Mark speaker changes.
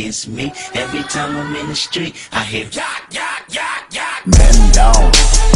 Speaker 1: against me. Every time I'm in the street, I hear, yacht, yacht, yacht, yacht.
Speaker 2: Men down.